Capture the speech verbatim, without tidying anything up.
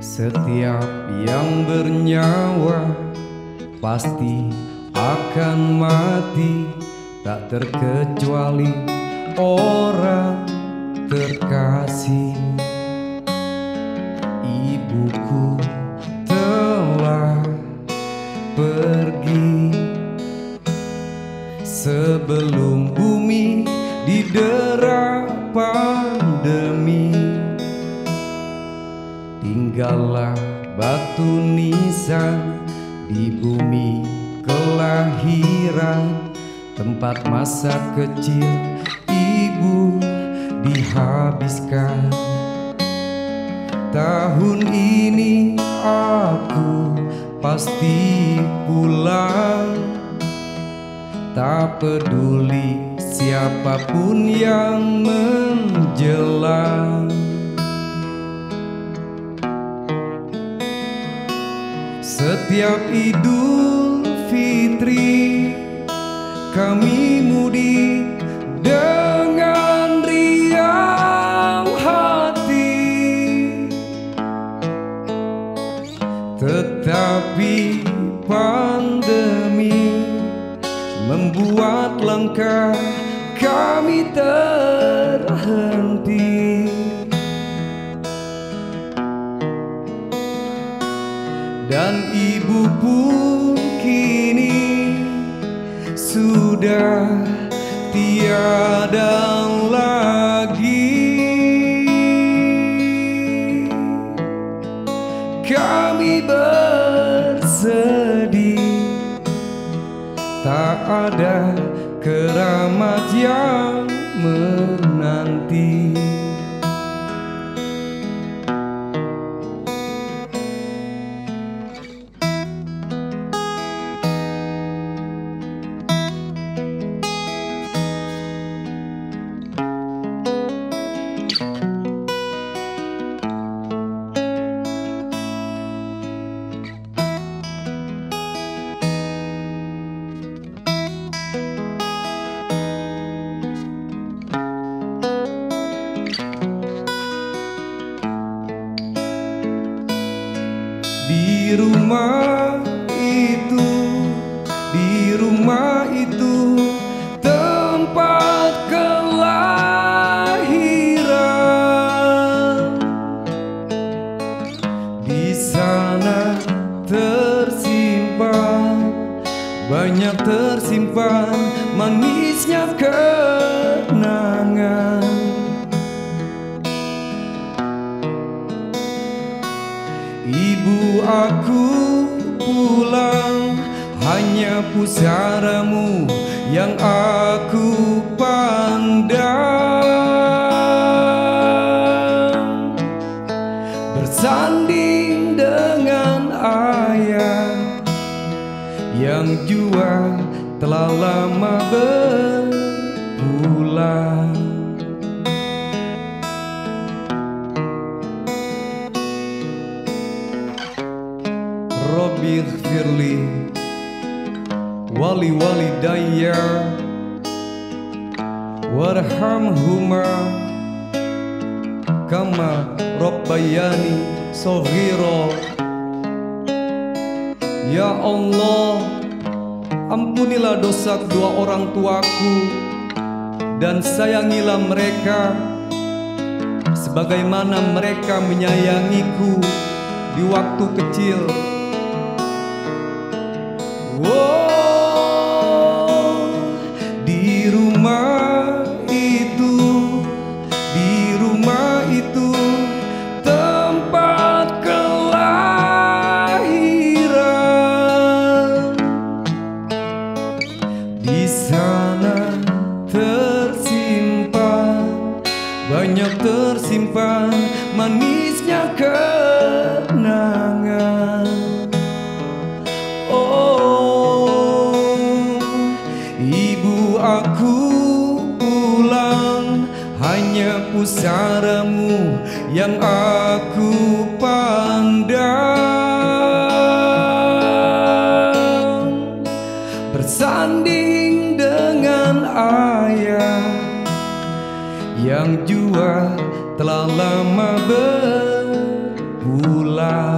Setiap yang bernyawa pasti akan mati, tak terkecuali orang terkasih. Ibuku telah pergi sebelum bumi didera pandemi. Tinggallah batu nisan di bumi kelahiran, tempat masa kecil ibu dihabiskan. Tahun ini aku pasti pulang, tak peduli siapapun yang menjelang. Setiap Idul Fitri kami mudik dengan riang hati, tetapi pandemi membuat langkah kami terhenti. Dan ibu pun kini sudah tiada lagi. Kami bersedih, tak ada keramat yang menanti. Di rumah itu, di rumah itu tempat kelahiran. Di sana tersimpan, banyak tersimpan manisnya kenangan. Ibu, aku pulang, hanya pusaramu yang aku pandang. Bersanding dengan ayah yang jua telah lama berpulang. Rabbi ighfirli wali walidayya warhamhuma kama rabbayani shaghira. Ya Allah, ampunilah dosa kedua orang tuaku dan sayangilah mereka sebagaimana mereka menyayangiku di waktu kecil. Oh, di rumah itu, di rumah itu tempat kelahiran. Di sana tersimpan, banyak tersimpan manisnya kenangan. Aku pulang, hanya pusaramu yang aku pandang. Bersanding dengan ayah yang jua telah lama berpulang. gelap.